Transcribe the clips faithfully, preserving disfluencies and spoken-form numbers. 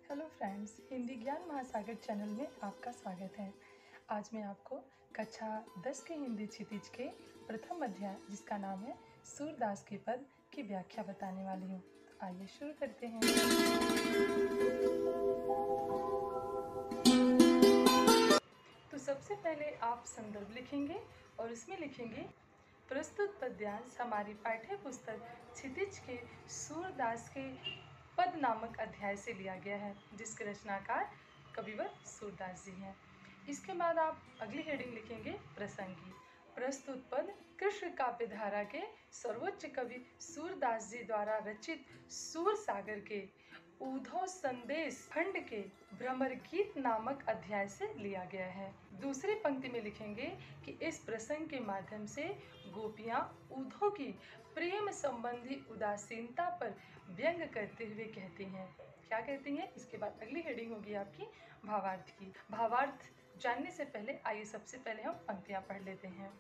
Hello friends, Hindi ज्ञान महासागर channel में आपका स्वागत है। आज मैं आपको कक्षा दस के हिंदी क्षितिज के प्रथम अध्याय जिसका नाम है सूरदास के पद की व्याख्या बताने वाली हूँ। आइए शुरू करते हैं। तो सबसे पहले आप संदर्भ लिखेंगे और उसमें लिखेंगे प्रस्तुत पद्यांश हमारी पाठ्य पुस्तक क्षितिज के सूरदास के पद नामक अध्याय से लिया गया है, जिसके रचनाकार कविवर सूरदास जी हैं। इसके बाद आप अगली हेडिंग लिखेंगे प्रसंगी। प्रस्तुत पद कृष्ण काव्य धारा के सर्वोच्च कवि सूरदास जी द्वारा रचित सूर सागर के उद्धव संदेश खंड के भ्रमर गीत नामक अध्याय से लिया गया है। दूसरी पंक्ति में लिखेंगे कि इस प्रसंग के माध्यम से गोपियां उद्धव की प्रेम संबंधी उदासीनता पर व्यंग करते हुए कहती हैं। क्या कहती हैं? इसके बाद अगली हेडिंग होगी आपकी भावार्थ की। भावार्थ जानने से पहले आइए सबसे पहले हम पंक्तियां पढ़ लेते हैं।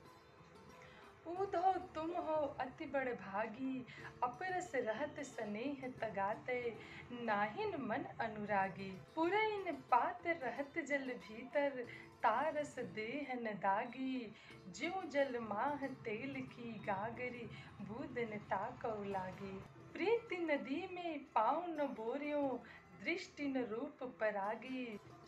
उद्धव तुम हो अति बड़ भागी, अपरस रहत स्नेह तगाते, नाहिन मन अनुरागी, पुरैन पात रहत जल भीतर, तारस देह न दागी, ज्यों जल माह तेल की गागरी, बूदन ताकौ लागी, प्रीति नदी में पाँव न बोर्यों, दृष्टि न रूप परागी,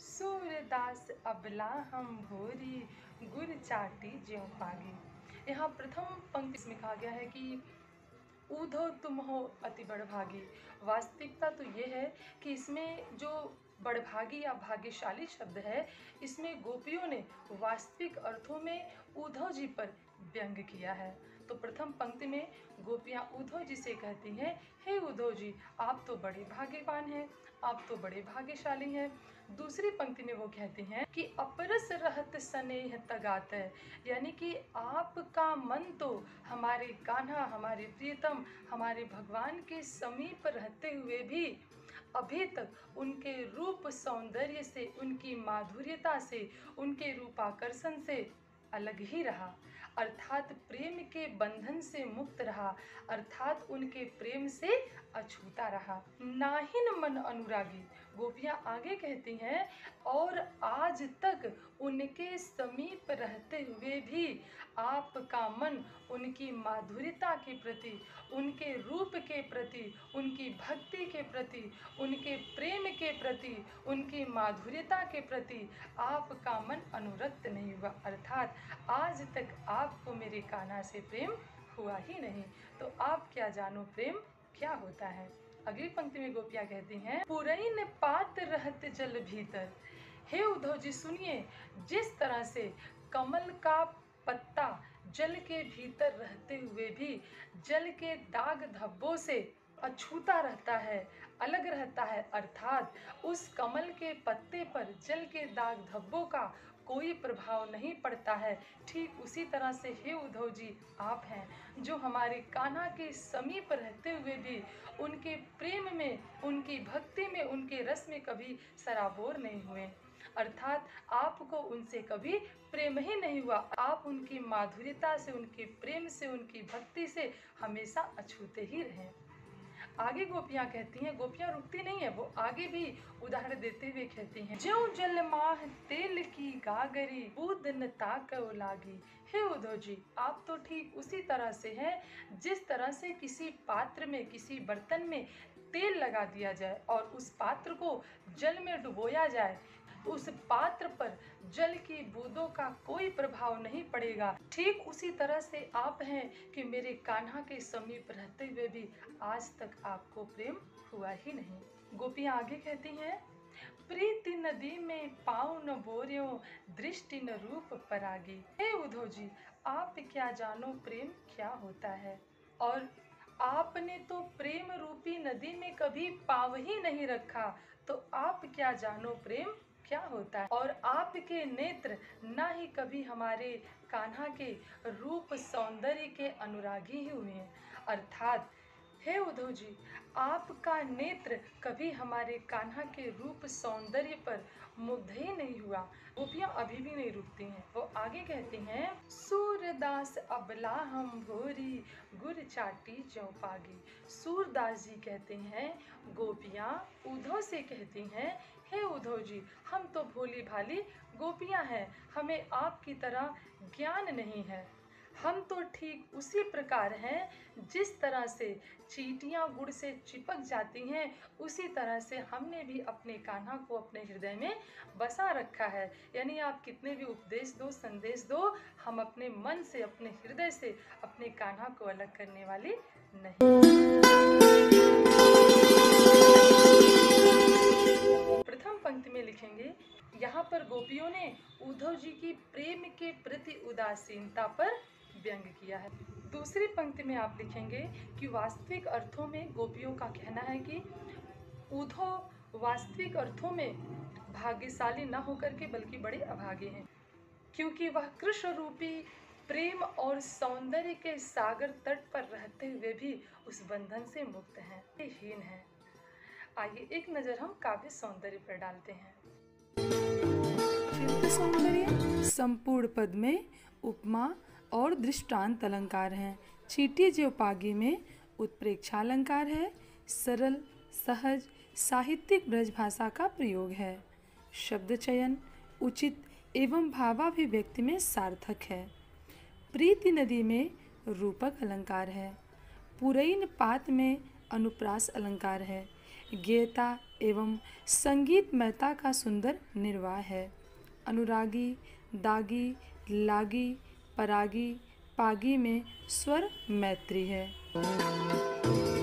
सूरदास अबला हम भोरी, गुर चाटी ज्यों पागी। यहाँ प्रथम पंक्ति में कहा गया है कि उद्धव तुम हो अति बड़भागी। वास्तविकता तो ये है कि इसमें जो बड़भागी या भाग्यशाली शब्द है, इसमें गोपियों ने वास्तविक अर्थों में उद्धव जी पर व्यंग किया है। तो प्रथम पंक्ति में गोपियां उद्धव जी से कहती हैं, हे उद्धव जी, आप तो बड़े भाग्यवान हैं, आप तो बड़े भाग्यशाली हैं। दूसरी पंक्ति में वो कहती हैं कि अपरस रहत स्नेह तगात है, यानी कि आपका मन तो हमारे कान्हा, हमारे प्रियतम, हमारे भगवान के समीप रहते हुए भी अभी तक उनके रूप सौंदर्य से, उनकी माधुर्यता से, उनके रूपाकर्षण से अलग ही रहा, अर्थात प्रेम के बंधन से मुक्त रहा, अर्थात उनके प्रेम से अछूता रहा। नाहिन मन अनुरागी, गोपियां आगे कहती हैं, और आज तक उनके समीप रहते हुए भी आपका मन उनकी माधुर्यता के प्रति, उनके रूप के प्रति, उनकी भक्ति के प्रति, उनके प्रेम के प्रति, उनकी माधुर्यता के प्रति आपका मन अनुरक्त नहीं हुआ, अर्थात आज तक आपको मेरे कान्हा से प्रेम हुआ ही नहीं, तो आप क्या जानो प्रेम क्या होता है। अगली पंक्ति में गोपियां कहती हैं, पुरैन पात रहत जल भीतर। हे उद्धव जी सुनिए, जिस तरह से कमल का पत्ता जल के भीतर रहते हुए भी जल के दाग धब्बों से अछूता रहता है, अलग रहता है, अर्थात उस कमल के पत्ते पर जल के दाग धब्बों का कोई प्रभाव नहीं पड़ता है, ठीक उसी तरह से हे उद्धव जी आप हैं जो हमारे कान्हा के समीप रहते हुए भी उनके प्रेम में, उनकी भक्ति में, उनके रस में कभी सराबोर नहीं हुए, अर्थात आपको उनसे कभी प्रेम ही नहीं हुआ, आप उनकी माधुर्यता से, उनके प्रेम से, उनकी भक्ति से हमेशा अछूते ही रहे। आगे गोपियां कहती हैं, गोपियां रुकती नहीं है, वो आगे भी उदाहरण देते हुए कहती हैं, ज्यों जल माह तेल की गागरी, बूद न ताकौ लागी। हे उद्धव जी, आप तो ठीक उसी तरह से हैं जिस तरह से किसी पात्र में, किसी बर्तन में तेल लगा दिया जाए और उस पात्र को जल में डुबोया जाए, तो उस पात्र पर जल की बूंदों का कोई प्रभाव नहीं पड़ेगा। ठीक उसी तरह से आप हैं कि मेरे कान्हा के समीप रहते हुए भी आज तक आपको प्रेम हुआ ही नहीं। गोपियां आगे कहती हैं, प्रीति नदी में पाँव न बोर्यों, दृष्टि न रूप परागी। हे उद्धव जी, आप क्या जानो प्रेम क्या होता है, और आपने तो प्रेम रूपी नदी में कभी पाँव ही नहीं रखा, तो आप क्या जानो प्रेम क्या होता है, और आपके नेत्र ना ही कभी हमारे कान्हा के रूप सौंदर्य के अनुरागी ही हुए हैं, अर्थात हे उद्धव जी, आपका नेत्र कभी हमारे कान्हा के रूप सौंदर्य पर मुग्ध ही नहीं हुआ। गोपियां अभी भी नहीं रुकती हैं। वो आगे कहती हैं, सूरदास अबला हम भोरी, गुर चाटी ज्यों पागी। सूरदास जी कहते हैं, गोपियां उद्धव से कहती हैं, हे उद्धव जी, हम तो भोली भाली गोपियां हैं, हमें आपकी तरह ज्ञान नहीं है। हम तो ठीक उसी प्रकार हैं जिस तरह से चींटियां गुड़ से चिपक जाती हैं, उसी तरह से हमने भी अपने कान्हा को अपने हृदय में बसा रखा है। यानी आप कितने भी उपदेश दो, संदेश दो, हम अपने मन से, अपने हृदय से अपने कान्हा को अलग करने वाली नहीं। प्रथम पंक्ति में लिखेंगे, यहाँ पर गोपियों ने उद्धव जी की प्रेम के प्रति उदासीनता पर व्यंग किया है। दूसरी पंक्ति में आप लिखेंगे कि वास्तविक अर्थों में गोपियों का कहना है कि उद्धव वास्तविक अर्थों में भाग्यशाली न होकर के बल्कि बड़े अभागे हैं, क्योंकि वह कृष्ण रूपी प्रेम और सौंदर्य के सागर तट पर रहते हुए भी उस बंधन से मुक्त हैं, हीन हैं। आइए एक नजर हम काव्य सौंदर्य पर डालते हैं। शिल्प सौंदर्य संपूर्ण पद में उपमा और दृष्टांत अलंकार हैं। चींटी ज्योपागी में उत्प्रेक्षालंकार है। सरल, सहज, साहित्यिक ब्रज भाषा का प्रयोग है। शब्द चयन उचित एवं भावाभिव्यक्ति में सार्थक है। प्रीति नदी में रूपक अलंकार है। पुरैन पात में अनुप्रास अलंकार है। गेयता एवं संगीतमयता का सुंदर निर्वाह है। अनुरागी, दागी, लागी, परागी, पागी में स्वर मैत्री है।